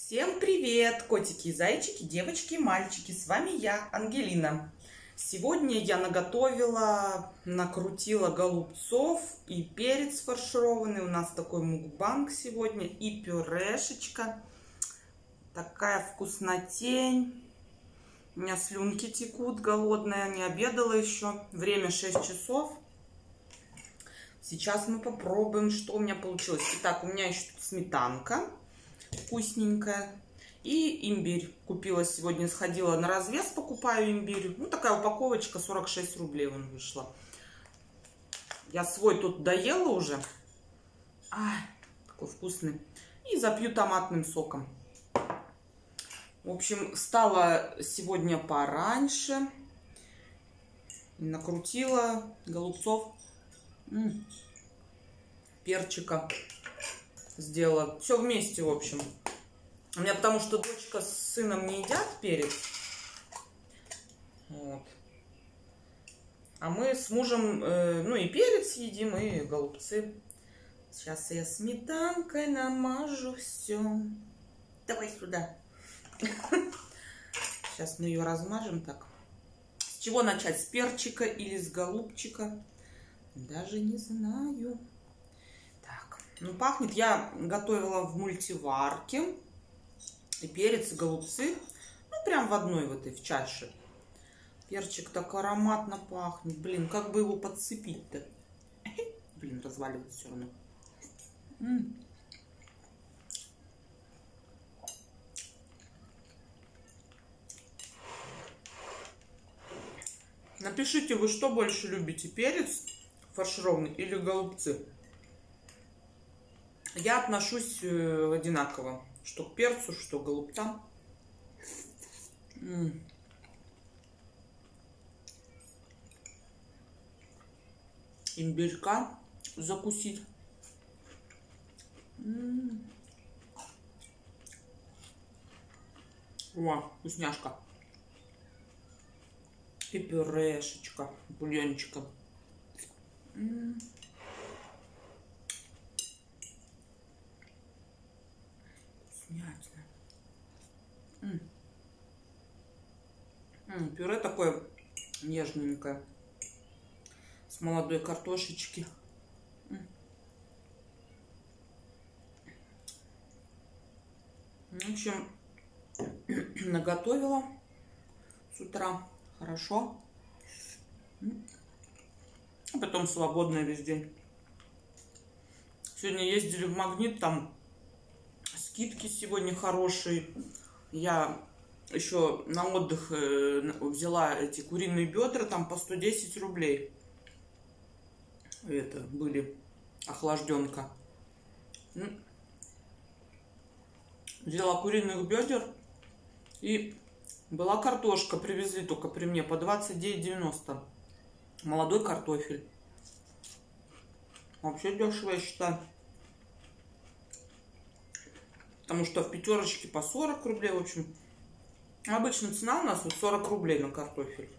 Всем привет, котики и зайчики, девочки и мальчики, с вами я, Ангелина. Сегодня я накрутила голубцов и перец фаршированный, у нас такой мукбанг сегодня, и пюрешечка, такая вкуснотень. У меня слюнки текут, голодная, не обедала еще, время 6 часов. Сейчас мы попробуем, что у меня получилось. Итак, у меня еще тут сметанка вкусненькая и имбирь. Купила сегодня, сходила на развес, покупаю имбирь. Ну, такая упаковочка, 46 рублей он вышла. Я свой тут доела уже. Такой вкусный. И запью томатным соком. В общем, встала сегодня пораньше. Накрутила голубцов. Перчика сделала. Все вместе, в общем. У меня потому что дочка с сыном не едят перец. Вот. А мы с мужем, ну и перец едим, и голубцы. Сейчас я сметанкой намажу все. Давай сюда. Сейчас мы ее размажем так. С чего начать? С перчика или с голубчика? Даже не знаю. Так, ну пахнет. Я готовила в мультиварке. И перец, и голубцы. Ну, прям в одной в чаше. Перчик так ароматно пахнет. Блин, как бы его подцепить-то? Блин, разваливается все равно. Напишите, вы что больше любите, перец фаршированный или голубцы? Я отношусь одинаково, что к перцу, что к голубцам. Имбирька закусить. О, вкусняшка. И пюрешечка, бульончика. Вкуснятина. Пюре такое нежненькое. С молодой картошечки. В общем, наготовила с утра. Хорошо. А потом свободная весь день. Сегодня ездили в Магнит, там скидки сегодня хорошие. Я еще на отдых взяла эти куриные бедра, там по 110 рублей. Это были охлажденка. Взяла куриных бедер и была картошка, привезли только при мне по 29,90. Молодой картофель. Вообще дешево, я считаю. Потому что в пятерочке по 40 рублей, в общем. Обычно цена у нас вот 40 рублей на картофель.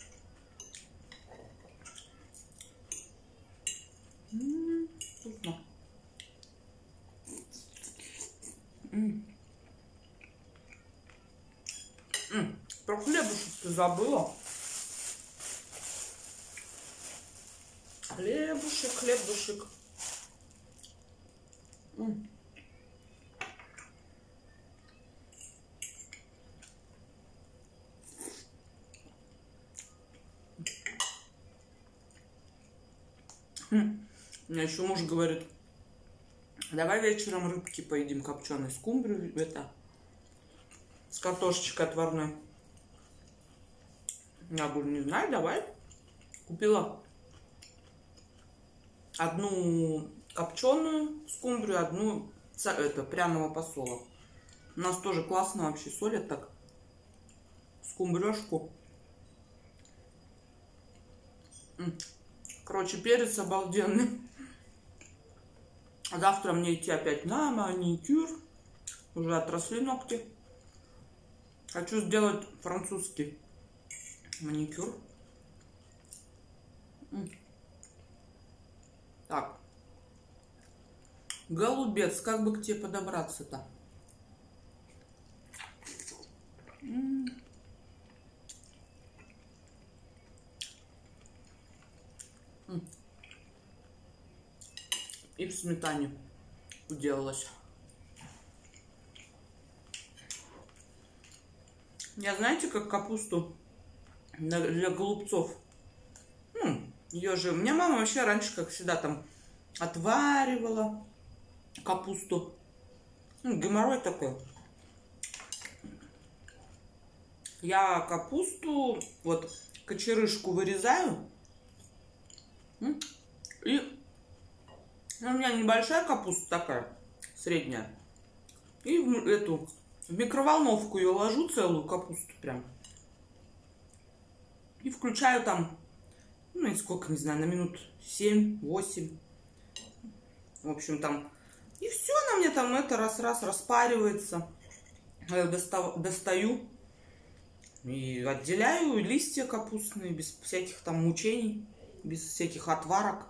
Вкусно. Про хлебушек ты забыла. Хлебушек, хлебушек. У меня еще муж говорит, давай вечером рыбки поедим копченой, скумбрию, с картошечкой отварной. Я говорю, не знаю, давай. Купила одну копченую скумбрию, одну пряного посола. У нас тоже классно вообще солят так скумбрешку. Короче, перец обалденный. Завтра мне идти опять на маникюр. Уже отросли ногти. Хочу сделать французский маникюр. Так. Голубец, как бы к тебе подобраться-то? И в сметане уделалась. Я, знаете, как капусту для голубцов. Ее же... У меня мама вообще раньше, как всегда, там отваривала капусту. Геморрой такой. Я капусту, вот, кочерышку вырезаю. И у меня небольшая капуста такая, средняя. И в микроволновку ее ложу, целую капусту прям. И включаю там, и сколько, не знаю, на минут 7-8. В общем, там. И все, она мне там раз-раз распаривается. Я достаю и отделяю листья капустные, без всяких там мучений, без всяких отварок.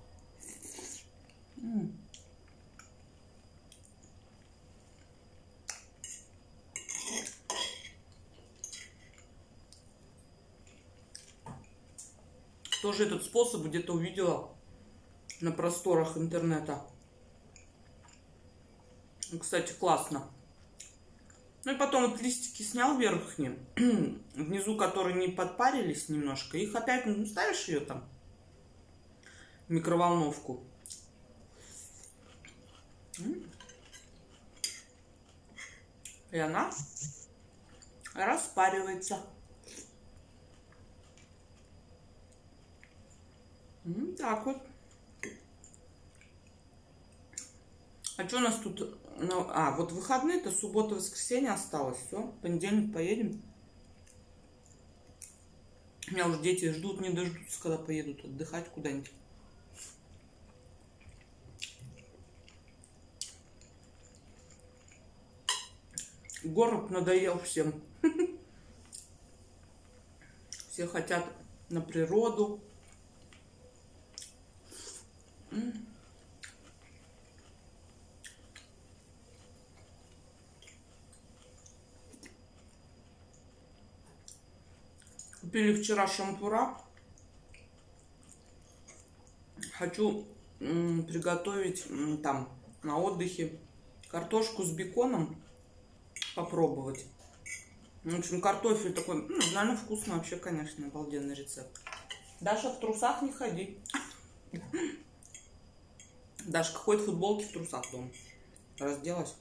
Тоже этот способ где-то увидела на просторах интернета. Кстати, классно. Ну и потом вот листики снял верхние, внизу, которые не подпарились немножко, их опять ставишь ее там в микроволновку. И она распаривается. Так вот. А что у нас тут? Вот выходные-то, суббота, воскресенье осталось. Все, понедельник поедем. У меня уже дети ждут, не дождутся, когда поедут отдыхать куда-нибудь. Город надоел всем. Все хотят на природу. Купили вчера шампура. Хочу приготовить там на отдыхе картошку с беконом. Попробовать. В общем, картофель такой, наверное, вкусно вообще, конечно, обалденный рецепт. Даша, в трусах не ходи. Дашка ходит в футболке, в трусах дома. Разделась.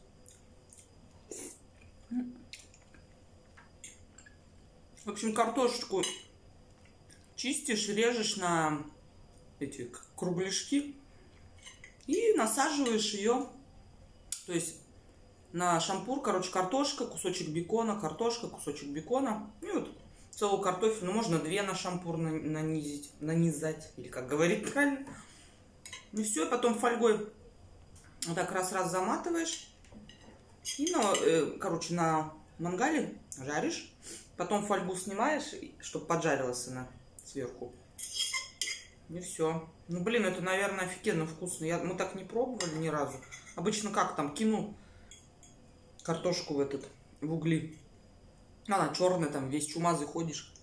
В общем, картошечку чистишь, режешь на эти кругляшки и насаживаешь ее, то есть на шампур, короче, картошка, кусочек бекона, картошка, кусочек бекона. И вот целую картофель, можно 2 на шампур нанизать, или как говорить правильно. И все, потом фольгой вот так раз-раз заматываешь. И, короче, на мангале жаришь. Потом фольгу снимаешь, чтобы поджарилась она сверху. И все. Блин, это, наверное, офигенно вкусно. Мы так не пробовали ни разу. Обычно как там, кину картошку в угли. Она черная, там весь чумазый ходишь.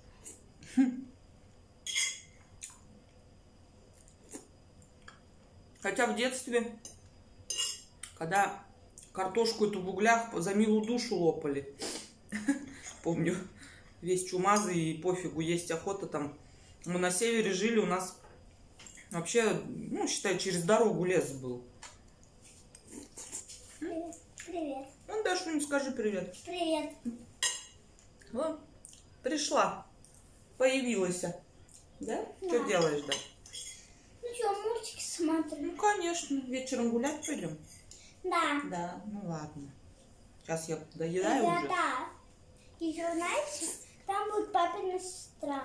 Хотя в детстве, когда картошку эту в углях за милую душу лопали. Помню, весь чумазый и пофигу, есть охота там. Мы на севере жили, у нас вообще, считай, через дорогу лес был. Привет. Даша, ну скажи привет. Привет. Вот, пришла, появилась. Да? Да. Что делаешь, да? Ну что, мультики смотрю? Конечно, вечером гулять пойдем. Да. Да, ну ладно. Сейчас я доедаю уже. Да. Еще, знаете, там будет папина сестра.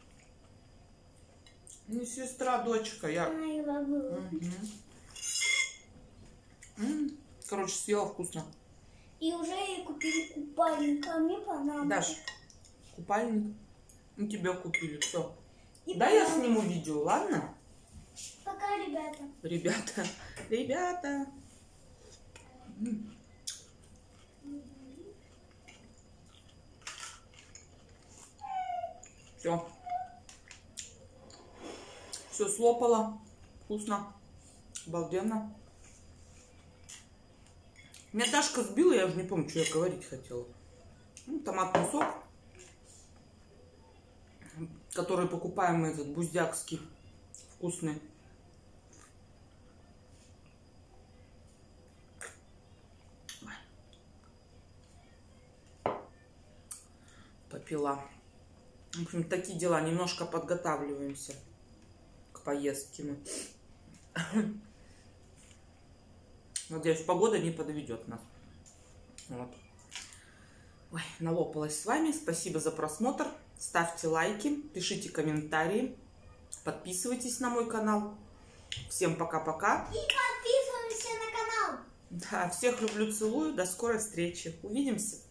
Не сестра, дочка. Я его было. Короче, съела вкусно. И уже ей купили купальник, а мне понравилось. Даш, купальник. И тебе купили. Все. И Да, я сниму видео, ладно? Пока, ребята. Ребята. Все. Все слопала. Вкусно. Обалденно. Меня Дашка сбила, я уже не помню, что я говорить хотела. Ну, томатный сок, который покупаем, этот буздякский, вкусный. Попила. В общем, такие дела. Немножко подготавливаемся к поездке мы. Надеюсь, погода не подведет нас. Вот. Ой, налопалась с вами. Спасибо за просмотр. Ставьте лайки, пишите комментарии, подписывайтесь на мой канал. Всем пока-пока. И подписываемся на канал. Да, всех люблю, целую. До скорой встречи. Увидимся.